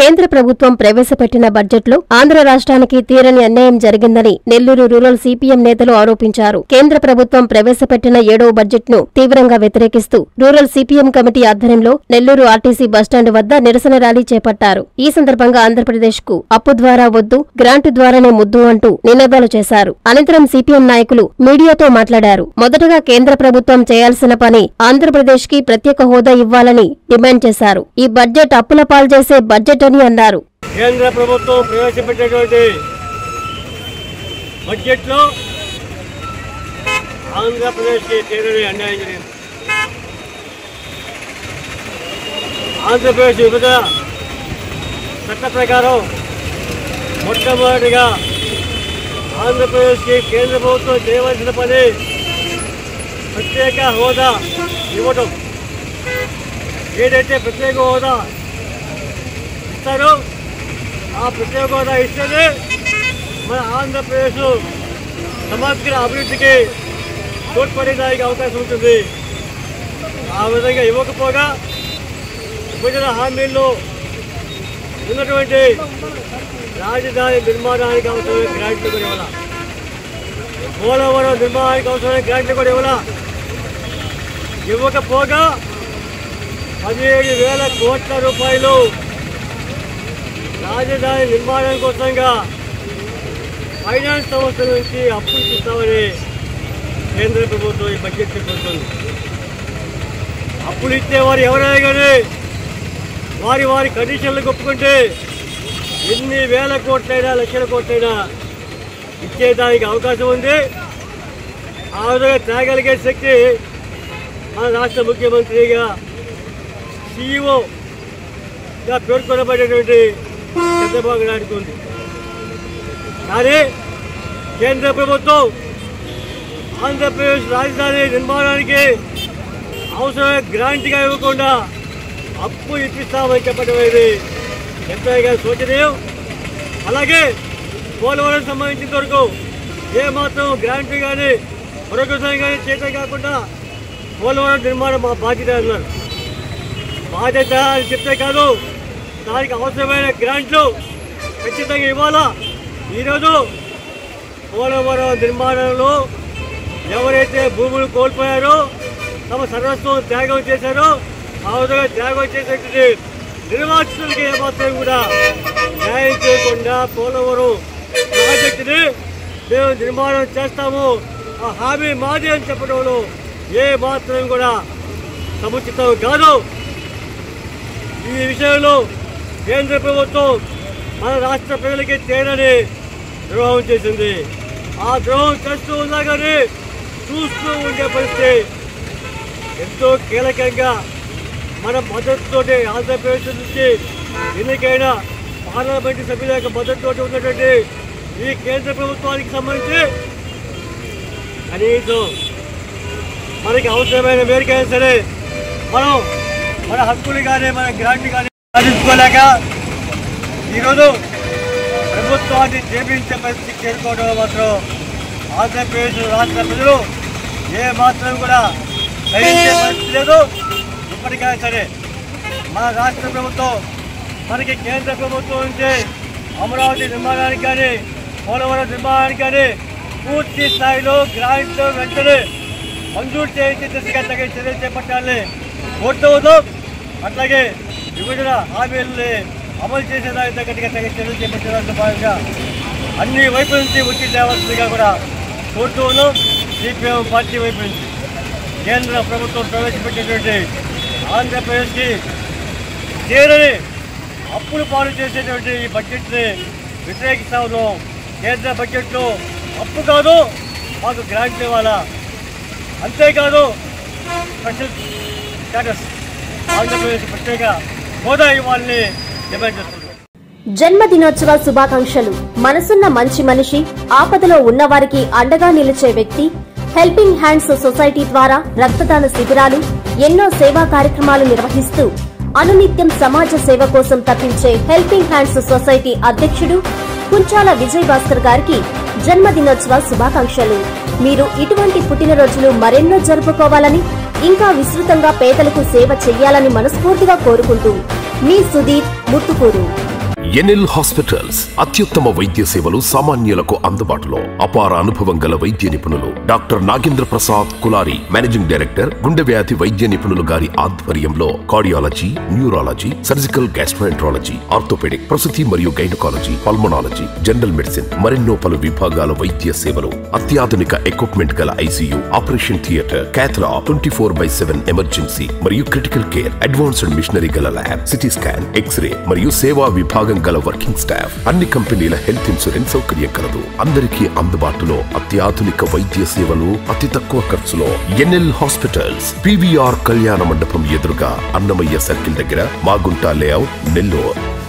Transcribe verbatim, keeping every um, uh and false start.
కేంద్ర ప్రభుత్వం ప్రవేశపెట్టిన బడ్జెట్లో ఆంధ్ర రాష్ట్రానికి తీరని అన్యాయం జరిగిందని నెల్లూరు రూరల్ సిపిఎం నేతలు ఆరోపించారు. కేంద్ర ప్రభుత్వం ప్రవేశపెట్టిన ఏడవ బడ్జెట్ను తీవ్రంగా వ్యతిరేకిస్తూ రూరల్ సిపిఎం కమిటీ ఆధ్వర్యంలో నెల్లూరు ఆర్టీసీ బస్టాండ్ వద్ద నిరసన ర్యాలీ చేపట్టారు. ఈ సందర్భంగా ఆంధ్రప్రదేశ్ కు అప్పు ద్వారా వద్దు, గ్రాంటు ద్వారానే ముద్దు అంటూ నినాదాలు చేశారు. అనంతరం సిపిఎం నాయకులు మీడియాతో మాట్లాడారు. మొదటగా కేంద్ర ప్రభుత్వం చేయాల్సిన పని ఆంధ్రప్రదేశ్ కి ప్రత్యేక హోదా ఇవ్వాలని డిమాండ్ చేశారు. ఈ బడ్జెట్ అప్పుల పాలు చేసే బడ్జెట్ అని అన్నారు. కేంద్ర ప్రభుత్వం ప్రవేశపెట్టినటువంటి బడ్జెట్ లో ఆంధ్రప్రదేశ్ కి తీరని అన్యాయం జరిగింది. ఆంధ్రప్రదేశ్ విభజన చట్ట ప్రకారం మొట్టమొదటిగా ఆంధ్రప్రదేశ్ కి కేంద్ర ప్రభుత్వం చేయవలసిన పని ప్రత్యేక హోదా ఇవ్వడం. ఏదైతే ప్రత్యేక హోదా ఇస్తారో ఆ ప్రత్యేక హోదా ఇస్తేనే మన ఆంధ్రప్రదేశ్ సమగ్ర అభివృద్ధికి తోడ్పడేదానికి అవకాశం ఉంటుంది. ఆ విధంగా ఇవ్వకపోగా విభజన హామీల్లో ఉన్నటువంటి రాజధాని నిర్మాణానికి అవసరమైన గ్రాంట్లు కూడా ఇవ్వాల, పోలవరం నిర్మాణానికి అవసరమైన గ్రాంట్లు కూడా ఇవ్వాల. ఇవ్వకపోగా పదిహేడు వేల కోట్ల రూపాయలు రాజధాని నిర్మాణం కోసంగా ఫైనాన్స్ సంస్థల నుంచి అప్పులు ఇస్తామని కేంద్ర ప్రభుత్వం ఈ బడ్జెట్ కోరుతుంది. అప్పులు ఇచ్చేవారు ఎవరైనా కానీ వారి వారి కండిషన్లకు ఒప్పుకుంటే ఎన్ని వేల కోట్లైనా లక్షల కోట్లైనా ఇచ్చేదానికి అవకాశం ఉంది. ఆ విధంగా తేగలిగే శక్తి మన రాష్ట్ర ముఖ్యమంత్రిగా సీఈఓగా పేర్కొనబడేటువంటి చంద్రబాబు నాయుడుకు ఉంది. కానీ కేంద్ర ప్రభుత్వం ఆంధ్రప్రదేశ్ రాజధాని నిర్మాణానికి అవసరమైన గ్రాంట్గా ఇవ్వకుండా అప్పు ఇప్పిస్తామని చెప్పడం అనేది ఎంతగా శోచనీయం. అలాగే పోలవరం సంబంధించిన వరకు ఏమాత్రం గ్రాంట్ కానీ మరొక కానీ చేత కాకుండా పోలవరం నిర్మాణం మా బాధ్యత అన్నారు. బాధ్యత అని చెప్తే కాదు, దానికి అవసరమైన గ్రాంట్లు ఖచ్చితంగా ఇవ్వాలా. ఈరోజు పోలవరం నిర్మాణంలో ఎవరైతే భూములు కోల్పోయారో, తమ సర్వస్వం త్యాగం చేశారో, ఆ విధంగా త్యాగం చేసేటువంటి నిర్వాసితులకి ఏమాత్రం కూడా న్యాయం చేయకుండా పోలవరం ప్రాజెక్టుని మేము నిర్మాణం చేస్తాము, ఆ హామీ మాది అని చెప్పడంలో ఏ మాత్రం కూడా సముచితం కాదు. ఈ విషయంలో కేంద్ర ప్రభుత్వం మన రాష్ట్ర ప్రజలకి తీరని ద్రోహం చేసింది. ఆ ద్రోహం చేస్తూ ఉన్నా కానీ చూస్తూ ఉండే పరిస్థితి. ఎంతో కీలకంగా మన మద్దతుతోటి ఆంధ్రప్రదేశ్ నుంచి ఎన్నికైన పార్లమెంటు సభ్యుల యొక్క మద్దతుతోటి ఉన్నటువంటి ఈ కేంద్ర ప్రభుత్వానికి సంబంధించి కనీసం మనకి అవసరమైన మేరకైనా సరే మనం మన హక్కులు కానీ మన గ్రాంట్ కానీ సాధించుకోలేక ఈరోజు ప్రభుత్వాన్ని చేపించే పరిస్థితికి చేరుకోవడం మాత్రం ఆంధ్రప్రదేశ్ రాష్ట్ర ప్రజలు ఏ మాత్రం కూడా సహించే పరిస్థితి లేదు. ఇప్పటికైనా సరే మన రాష్ట్ర ప్రభుత్వం మనకి కేంద్ర ప్రభుత్వం నుంచి అమరావతి నిర్మాణానికి కానీ పోలవరం నిర్మాణానికి కానీ పూర్తి స్థాయిలో గ్రాంట్ వెంటనే మంజూరు చేయించే దిశగా తగిన చర్యలు చేపట్టాలని కోరుతూ ఉన్నాం. అట్లాగే విభజన హామీలని అమలు చేసేదానికి తగ్గట్టుగా తగిన చర్యలు చేపట్టేదాంట్లో భాగంగా అన్ని వైపుల నుంచి ఒత్తిడి తేవాల్సిందిగా కూడా కోరుతూ ఉన్నాం. సిపిఎం పార్టీ వైపు నుంచి కేంద్ర ప్రభుత్వం ప్రవేశపెట్టేటువంటి ఆంధ్రప్రదేశ్కి తీరని అప్పులు పాలు చేసేటువంటి ఈ బడ్జెట్ని వ్యతిరేకిస్తా ఉన్నాం. కేంద్ర బడ్జెట్లో అప్పు కాదు, మాకు గ్రాంట్లు ఇవ్వాలా, అంతేకాదు స్పెషల్ స్టేటస్ ఆంధ్రప్రదేశ్ ప్రత్యేక హోదా ఇవ్వాలని డిమాండ్ చేస్తున్నారు. జన్మదినోత్సవ శుభాకాంక్షలు. మనసున్న మంచి మనిషి, ఆపదలో ఉన్నవారికి అండగా నిలిచే వ్యక్తి. హెల్పింగ్ హ్యాండ్స్ సొసైటీ ద్వారా రక్తదాన శిబిరాలు, ఎన్నో సేవా కార్యక్రమాలు నిర్వహిస్తూ అనునిత్యం సమాజ సేవ కోసం తప్పించే హెల్పింగ్ హ్యాండ్స్ సొసైటీ అధ్యక్షుడు కుంచాల విజయ్ భాస్కర్ గారికి జన్మదినోత్సవ శుభాకాంక్షలు. మీరు ఇటువంటి పుట్టినరోజులు మరెన్నో జరుపుకోవాలని, ఇంకా విస్తృతంగా పేదలకు సేవ చెయ్యాలని మనస్ఫూర్తిగా కోరుకుంటూ మీ సుధీర్ ముత్తుకూరు. ఎన్ఎల్ హాస్పిటల్స్ అత్యుత్తమ వైద్య సేవలు సామాన్యులకు అందుబాటులో. అపార అనుభవం గల వైద్య నిపుణులు doctor Nagendra Prasad Kulari, managing director, గుండె వ్యాధి వైద్య నిపుణులు గారి ఆధ్వర్యంలో cardiology, neurology, surgical gastroenterology, orthopaedic, ప్రసూతి మరియు గైనకాలజీ, పల్మనాలజీ, జనరల్ మెడిసిన్ మరెన్నో పలు విభాగాల వైద్య సేవలు, అత్యాధునిక ఎక్విప్మెంట్ గల ICU, operation theatre, cath lab, twenty four by seven emergency మరియు క్రిటికల్ కేర్, అడ్వాన్స్డ్ మిషనరీ గల ల్యాబ్, సిటీ స్కాన్, ఎక్స్రే మరియు సేవా విభాగం గల వర్కింగ్ స్టాఫ్, అన్ని కంపెనీల హెల్త్ ఇన్సూరెన్స్ సౌకర్యం కలదు. అందరికీ అందుబాటులో అత్యాధునిక వైద్య సేవలు అతి తక్కువ ఖర్చులో. ఎన్ఎల్ హాస్పిటల్స్, పీవీఆర్ కళ్యాణ మండపం ఎదురుగా, అన్నమయ్య సర్కిల్ దగ్గర, మాగుంట లేఅవుట్, నెల్లూరు.